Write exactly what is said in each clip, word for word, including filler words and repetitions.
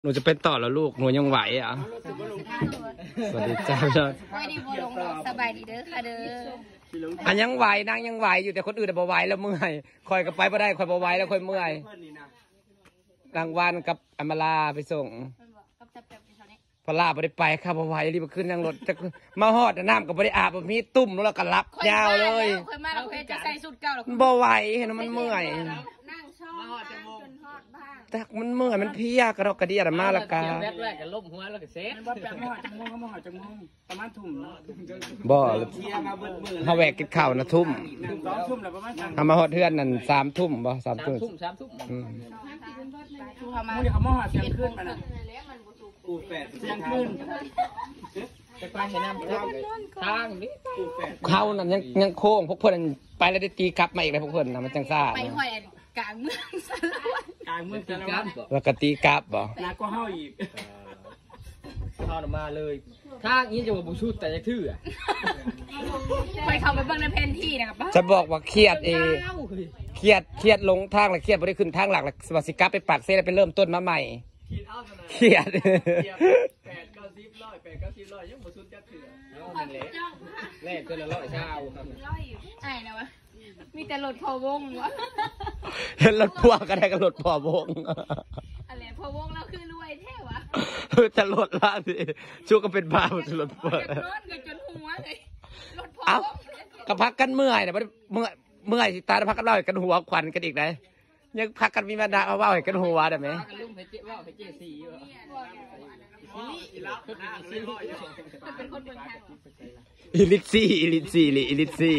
หนูจะเป็นต่อแล้วลูกหนูยังไหวอ่ะสวัสดีจ้าพี่น้องไม่ดีบัวลงสบายดีเด้อค่ะเด้ออันยังไหวนางยังไหวอยู่แต่คนอื่นบ่ไหวแล้วเมื่อยคอยกับไปบ่ได้คอยบ่ไหวแล้วคอยเมื่อยรางวัลกับอมราไปส่งพลาบ่ได้ไปค่ะบ่ไหวรีบขึ้นนั่งรถจะมาฮอดน้ำก็บ่ได้อาบมีตุ่มแล้วก็รับยาวเลยคอยมาแล้วคอยจะใส่สุดเก่าแล้วบ่ไหวเห็นมันเมื่อยนั่งชอบจนฮอดบ้างแต่มันเมื่อยมันเพียกระดกกระเดียดมาละกาแรกแรกกันล้มหัวแล้วก็เซ็ตบ่แปลงมอจังมงก็มอจังมงประมาณทุ่มเนาะบ่เฮาแวกกินข้าวนะทุ่มสองทุ่มแล้วประมาณทำมาฮอดเทือนนั่นสามทุ่มบ่สามทุ่มสามทุ่มอืมเขามาเขามาหาเสียงขึ้นมาน่ะกูแปดเสียงขึ้นจะไปให้น้ำทางนี่กูแปดเขานั่นยังยังโค้งพวกเพิ่นไปแล้วได้ตีกลับมาอีกเลยพวกเพิ่นน่ะมันจังซ่าไปห้อยกลางเมืองซะกลางเมืองตีกลับแล้วก็ตีกลับบ่หนักกว่าเฮาอีกเข้ามาเลยทางนี้จะบ่บุชุดแต่จะทื่ออ่ะไปเข้าไปเบิ่งในแผนที่นะครับจะบอกว่าเครียดเอเครียดเครียดลงทางแล้วเครียดบ่ได้ขึ้นทางหลักแล้วว่าสิกลับไปปากเซ่แล้วไปเริ่มต้นมาใหม่เครียดแปดเก้าสิบร้อยแปดเก้าสิบร้อยยังบ่ชุดจะทื่อเอานั่นแหละแรกตัวละร้อยเช้าครับไอ้นะวะมีแต่รถพอวงวะเห็นรถพ่วงก็ได้ก็รถพอวงอะไรพอวงแล้วคือรวยแท้วะจะรถละสิชูก็เป็นบ้าจะรถพ่วงรถกันจนหัวเลยรถพอวงก็พักกันเมื่อยนะเมื่อยเมื่อยตาพักกันเล่ากันหัวควันกันอีกนะยังพักกันมีบรรดาเอาว่าให้กันหัวได้ไหมอิลิซี่อิลิซี่อิลิซี่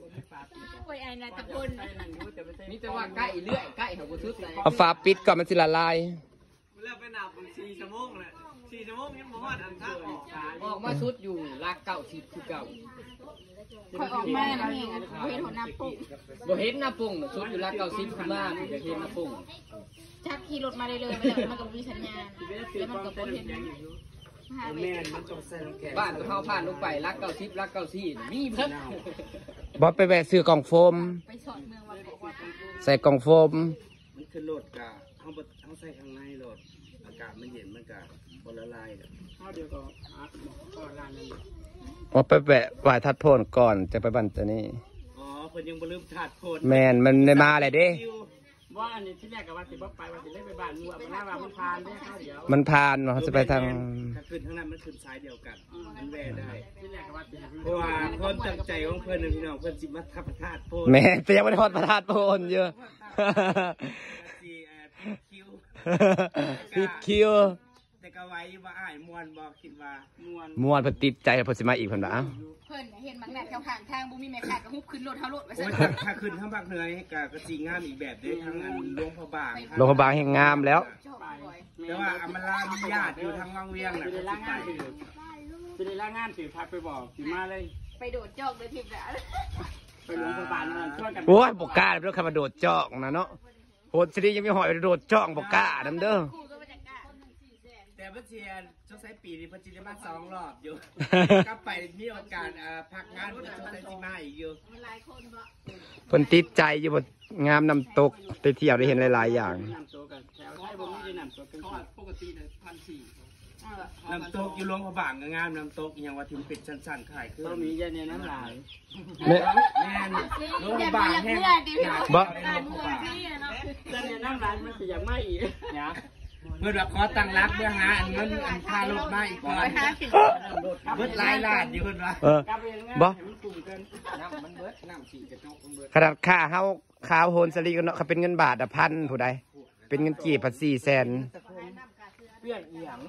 นี่จะว่าใกล้เรื่อยใกล้เขาบุชุดเอาฝาปิดก่อนมันสิละลายเริ่มไปหนาผมสี่ชั่วโมงเลยสี่ชั่วโมงยังบ่ฮอดอันทางออกออกมาชุดอยู่ลากเก่าสิบคือเก่าคอยออกมาแล้วเองบ่เห็นหัวหน้าปุ่งบ่เห็นหน้าปุ่งชุดอยู่ลากเก่าสิบคือมาบ่เห็นหน้าปุ่งชักขี่รถมาเลยเลยไปเลยมันก็มีสัญญาณแล้วมันก็บ่เห็นแม่มันต้องใส่แกบ้านก็เข้าผ่านลงไปลากเก่าสิบลากเก่าสี่มีเพิ่นบอสไปแวะซื้อกล่องโฟมใส่กล่องโฟมมันคือโหลดกะเอาเอาใส่ข้างในโหลดอากาศมันเย็นมันกะบละลายเอาเดี๋ยวก็อัดก่อนร้านนั้นบอสไปแวะไหว้ทัดโพนก่อนจะไปบันตานี่อ๋อเพิ่นยังบ่ลืมถาดโพนแมนมันได้มาเลยเด้ว่าอันนี้ที่แรกกับว่าสิบ่ไปว่าสิได้ไปบ้านงัวมันน่าว่ามันผ่านได้ข้าวเดียวมันผ่านเขาจะไปทางถ้าขึ้นข้างนั้นมันขึ้นซ้ายเดียวกันมันแวได้ที่แรกกับว่าสิเพราะว่าความตั้งใจของเพิ่นพี่น้องเพิ่นสิมาทับถาดโพนแม่แต่ยังไม่ได้ทอดประทาดโพนเยอะสิเอ่อคิวปิดคิวแต่ก็ไว้ว่าอ้ายม่วนบ่คิดว่าม่วนม่วนเพิ่นติดใจเพิ่นสิมาอีกเพิ่นว่าเพิ่นเห็นบางแม่แถวข้างทางบ่มีแม่ค้าก็ฮุบขึ้นรถเฮารถไปซะถ้าขึ้นทางภาคเหนือก็ก็สิงามอีกแบบเด้ทางอันหลวงพระบางหลวงพระบางแห่งงามแล้วแต่ว่าอำมาลามีญาติอยู่ทางวังเวียงน่ะสิได้ลางานสิสิได้ลางานสิทักไปบอกสิมาเลยไปโดดจอกเลยทิพย์น่ะไปหลวงพระบางนั่นช่วยกันโอ้ยบ่กล้าเด้อคำว่าโดดจอกนะเนาะโหดสิได้ยังมีหอยโดดจอกบ่กล้านำเด้อแต่เพิ่นสิช่วงสายปีนี้เพิ่นสิได้มาสองรอบอยู่กลับไปมีโอกาสอ่าพักงานเพิ่นช่วงสายสิมาอีกอยู่หลายคนบ่เพิ่นติดใจอยู่บ่งามน้ำตกไปเที่ยวได้เห็นหลายๆอย่างน้ำตกกันแถวไทยบ่มีน้ำตกเป็นปกติน่ะพันสี่น้ำตกอยู่หลวงพระบางก็งามน้ำตกอย่างว่าถึงเป็ดชั้นๆขายคือบ่มียาเนี่ยน้ำลายแม่นหลวงพระบางแห้งบ่แต่เนี่ยน้ำลายมันสิอยากมาอีกเนี่ยเพื่อนแบบขอตั้งรักเพื่อหาอันเงินอันค่ารถมาอีกก่อนเบิดหลายล้านอยู่เพื่อนว่าบ่มันเบิดน้ำสีกระจกมันเบิดขนาดค่าเฮาข้าวโฮนสลีกันเนาะเขาเป็นเงินบาทอ่ะพันผู้ใดเป็นเงินกี่พันสี่แสนเปลี่ยนเอียง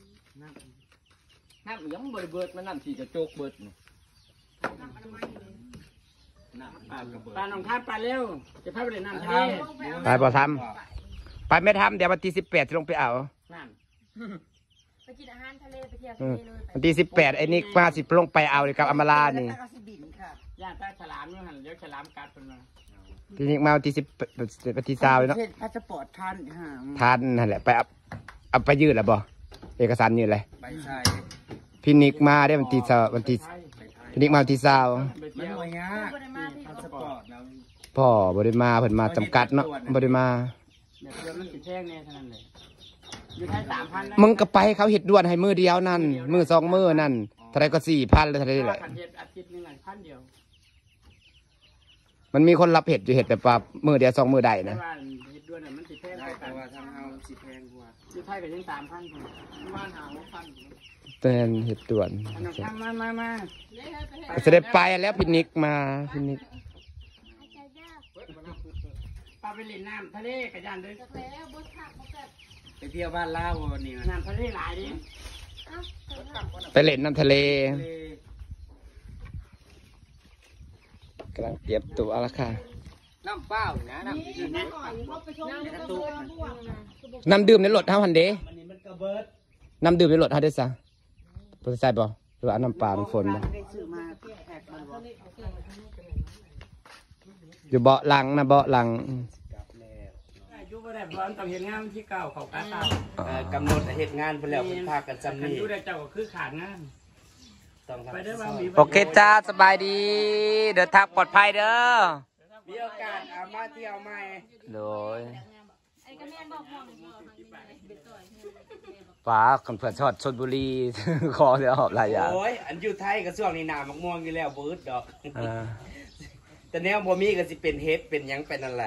น้ำเอียงเบิดเบิดมันน้ำสีกระจกเบิดปลาหนองคายปลาเร็วจะพาไปเล่นน้ำทะเลไปบ่ทำไปไม่ทำเดี๋ยววันที่สิบแปดจะลงไปเอาไปกินอาหารทะเลไปเที่ยวทะเลเลยวันที่สิบแปดไอ้นี่มาสิลงไปเอาเลยกับอมรานี่ย่างตาฉลามนี่หันเดี๋ยวฉลามกัดเป็นมาพี่นิกมาวันที่สิบวันที่สาวเนาะพาสปอร์ตทันทันนั่นแหละไปเอาเอาไปยืดแล้วบ่เอกสารยืดเลยใบใช่พี่นิกมาได้วันที่สาววันที่พี่นิกมาวันที่สาวไม่หน่วยงานพาสปอร์ตแล้วพ่อบริมาเพิ่นมาจำกัดเนาะบริมาเดี๋ยวมันสิแท่งแน่เท่านั้นเลยอยู่แค่สามพันมึงก็ไปเขาเห็ดด่วนให้มือเดียวนั่นมือสองมือนั่นเท่าไรก็สี่พันเลยเท่าไรแหละอาทิตย์หนึ่งพันเดียวมันมีคนรับเห็ดอยู่เห็ดแบบว่ามือเดียวสองมือใดนะว่าเห็ดด้วยเนี่ยมันสิแพงได้กว่าแต่ว่าทางเราสิแพงกว่าซื้อไทยก็ยังสามพันบ้านหาหกพันเตือนเห็ดด่วนอันนั้นทำมามามาจะได้ไปแล้วพินิกมาพินิกปลาไปเล่นน้ำทะเลกระยานเลยไปเที่ยวบ้านลาววันนี้นะน้ำทะเลหลายดิไปเล่นน้ำทะเลกำลังเตรียมตัวแล้วค่ะน้ำเปล่านะน้ำดื่มน้ำดื่มในรถเท่าหันเดอันนี้มันกระเบิดน้ำดื่มในรถเท่าเดซ่าปกติใส่บ่หรือว่าน้ำปลาน้ำฝนบ่อยู่เบาะหลังนะเบาะหลังอยู่ก็ได้บอลต้องเห็นงานที่เก่าเขากาเก่ากำหนดเหตุงานไปแล้วเป็นภาคกันจำคันนี่อยู่ได้เจ้าก็คือขาดงานต้องไปได้บ้างโอเคจ้าสบายดี เดินทางปลอดภัยเด้อมีโอกาสเอามาเที่ยวใหม่โดยป้าคนเพื่อนชอดชลบุรี ขอเดี๋ยวหอบหลายอย่างโอ้ยอันอยู่ไทยกับช่วงนี้หนามักม่วงอยู่แล้วบืดดอกอ่าแต่แนวบ่มีก็สิเป็นเฮ็ดเป็นหยังเป็นนั่นแหละ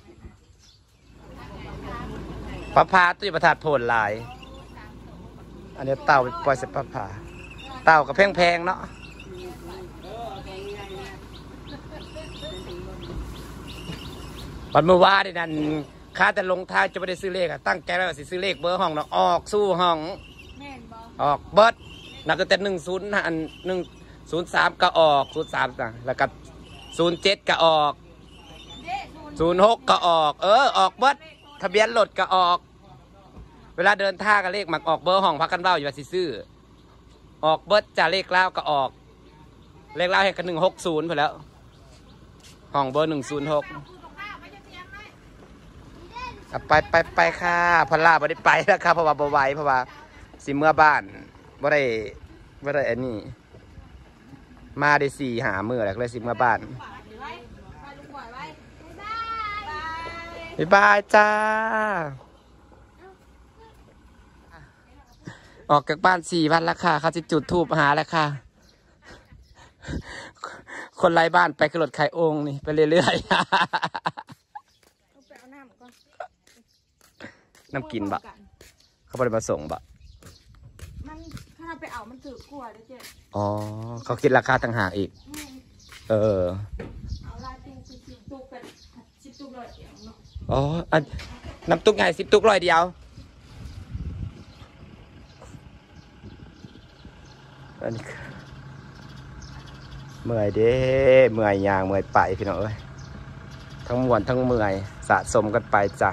ปลาพาตุ้ยประทาดโผล่ลาย อันนี้เต่าไปปล่อยเสร็จปลาพาเต่ากับแพงๆเนาะวันเมื่อวานนี่นั่นข้าแต่ลงท้ายจะไม่ได้ซื้อเลขอะตั้งใจไว้ว่าสิซื้อเลขเบอร์ห้องเนาะออกสู้ห้องออกเบิร์ดนับตั้งแต่หนึ่งศูนย์อันหนึ่งศูนย์สามก็ออกศูนย์สามจ้ะแล้วก็ศูนย์เจ็ดก็ออกศูนย์หกก็ออกเออออกเบิร์ดทะเบียนรถก็ออก เวลาเดินท่าก็เลขหมักออกเบอร์ห้องพักกันเบ้าอยู่ว่าสิซื้อออกเบิร์ดจะเลขเล่าก็ออกเลขเล่าให้กันหนึ่งหกศูนย์ไปแล้วห้องเบอร์หนึ่งศูนย์หกไปไปไปค่ะพอลาบ่ได้ไปแล้วค่ะเพราะว่าบ่ไหวเพราะว่าสิเมื่อบ้านบ่ได้บ่ได้อันนี้มาได้สี่หามือแล้วเลยสิเมื่อบ้านบ๊ายบายจ้าออกจากบ้านสี่วันแล้วค่ะเขาจะจุดธูปหาแล้วค่ะคนไร้บ้านไปกระโดดไข่องนี่ไปเรื่อยๆน้ำกินบะเขาไปมาส่งบะมันถ้าไปเอามันถือกลัวด้วยเจ๊อ๋อเขาคิดราคาต่างหากอีกเออเอาลายตูคือสิบตุกเป็นสิบตุกเลยเดียวเนาะอ๋ออันน้ำตุกไงสิบตุกร้อยเดียวอันนี้เมื่อยเด้เมื่อยยางเมื่อยไปพี่น้องเอ้ยทั้งมวนทั้งเมื่อยสะสมกันไปจ้ะ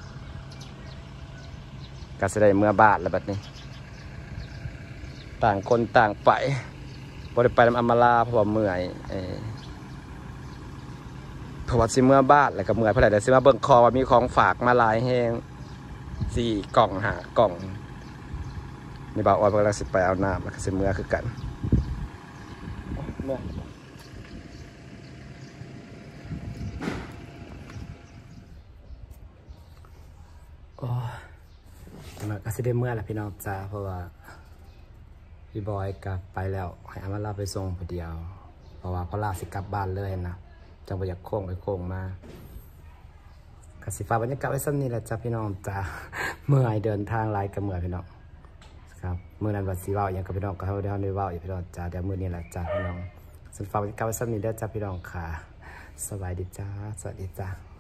ก็แสดงเมื่อบ้านแล้วบัดนี้ต่างคนต่างไปบ่ได้ไปลำอำมาลาเพราะว่าเมื่อยเออเพราะว่าสิเมื่อบ้านแล้วก็เมื่อยเพราะอะไรแต่สิมาเบิ่งคอว่ามีของฝากมาหลายแห้งสี่กล่องหากล่องนี่บ่าวออยเพิ่นกำลังสิไปเอาน้ำแล้วก็สิเมื่อคือกันเมื่อโอ้มันก็สิได้เมื่อแหละพี่น้องจ้าเพราะว่าพี่บอยกลับไปแล้วให้อามาลาไปส่งพอเดียวเพราะว่าพอลาสิกลับบ้านเลยนะจังไปอยากโค้งไปโค้งมากสิฟ้าบรรยากาศไว้สั้นนี่แหละจ้าพี่น้องจ้าเมื่อยเดินทางไล่กับเมื่อยพี่น้องครับเมื่อนั้นวัดสีว่าวอย่างกับพี่น้องก็เขาได้เขาได้ว่าวอยู่พี่น้องจ้าเดี๋ยวมื่อนี้แหละจ้าพี่น้องสันฟ้าบรรยากาศไว้สั้นนี่ได้จ้าพี่น้องค่ะสบายดีจ้าสวัสดีจ้า